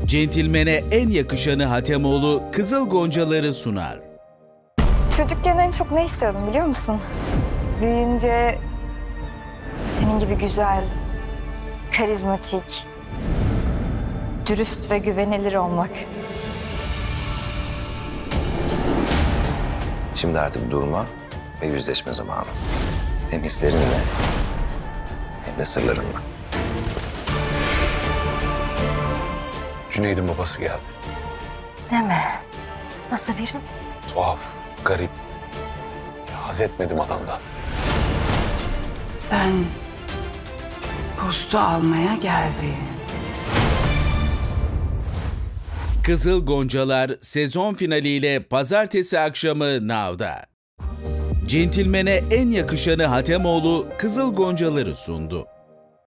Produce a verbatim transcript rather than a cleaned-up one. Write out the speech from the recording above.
Centilmene en yakışanı Hatemoğlu Kızıl Goncaları sunar. Çocukken en çok ne istiyordum biliyor musun? Büyüyünce senin gibi güzel, karizmatik, dürüst ve güvenilir olmak. Şimdi artık durma ve yüzleşme zamanı. Hem hislerinle hem de sırlarınla. Cüneyd'in babası geldi. Deme. Nasıl biri? Tuhaf, garip. Haz etmedim adamdan. Sen postu almaya geldin. Kızıl Goncalar sezon finaliyle pazartesi akşamı Now'da. Centilmene en yakışanı Hatemoğlu Kızıl Goncaları sundu.